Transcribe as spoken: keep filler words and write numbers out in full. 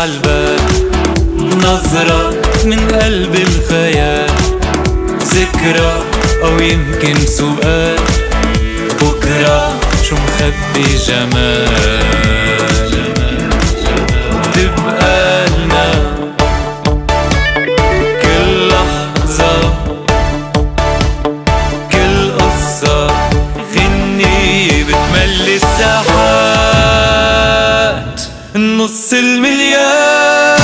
عالبال، نظرة من قلب الخيال، ذكرى أو يمكن سؤال، بكرة شو مخبي جمال تبقى لنا كل لحظة، كل قصة غنية بتملي الساحات، نص المليار.